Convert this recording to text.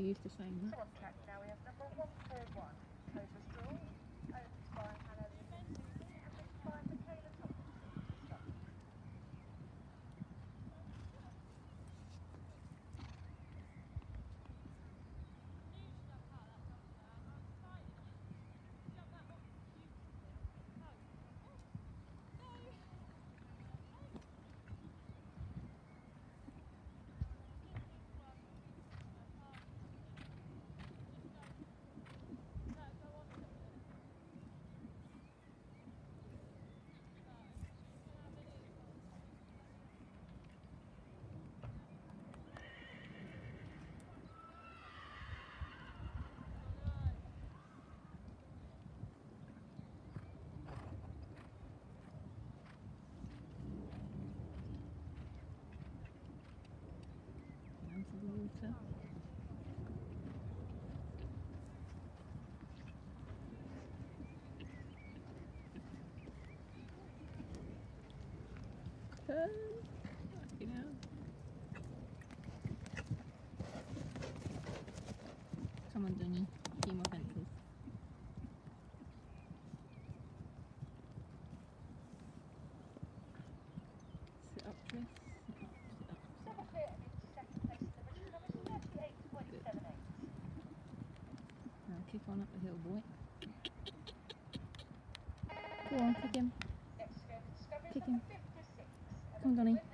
used to saying that. So on track now we have number 141, Cobra Straw, owned by Hannah Lee and Susie, and written by Michaela Thompson. Stop. Down to the water. You know. Come on, Donzee. Few more fences. Sit up, Tris. Sit up, sit up. Double clear and into second place in the mission number 38.78. Now kick on up the hill, boy. Go on, kick him. Next to go to Discovery is Kick number him. 56. Come on, Donzee.